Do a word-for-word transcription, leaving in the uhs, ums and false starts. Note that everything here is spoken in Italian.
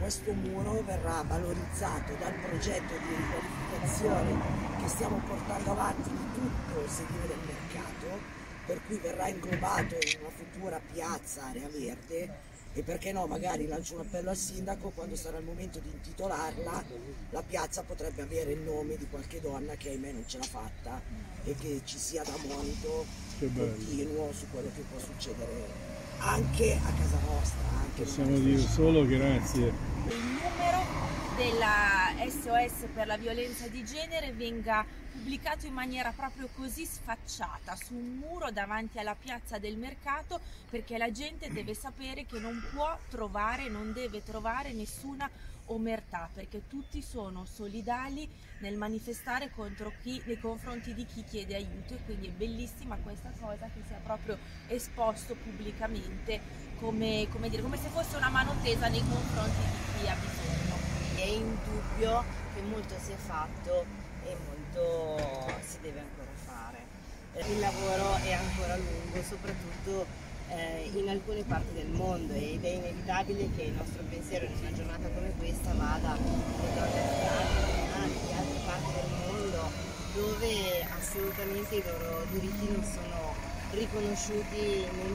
questo muro verrà valorizzato dal progetto di riqualificazione che stiamo portando avanti di tutto il sedile del mercato, per cui verrà inglobato in una futura piazza area verde. E perché no, magari lancio un appello al sindaco: quando sarà il momento di intitolarla, la piazza potrebbe avere il nome di qualche donna che ahimè non ce l'ha fatta, e che ci sia da monito continuo su quello che può succedere anche a casa nostra. Anche Possiamo dire solo grazie. Il numero della S O S per la violenza di genere venga pubblicato in maniera proprio così sfacciata su un muro davanti alla piazza del mercato, perché la gente deve sapere che non può trovare, non deve trovare nessuna omertà, perché tutti sono solidali nel manifestare contro chi, nei confronti di chi chiede aiuto, e quindi è bellissima questa cosa che sia proprio esposto pubblicamente come, come, dire, come se fosse una mano tesa nei confronti di chi ha bisogno. È indubbio che molto si è fatto e molto si deve ancora fare. Il lavoro è ancora lungo, soprattutto eh, in alcune parti del mondo, ed è inevitabile che il nostro pensiero in una giornata come questa vada alle donne afghane, di altre parti del mondo, dove assolutamente i loro diritti non sono riconosciuti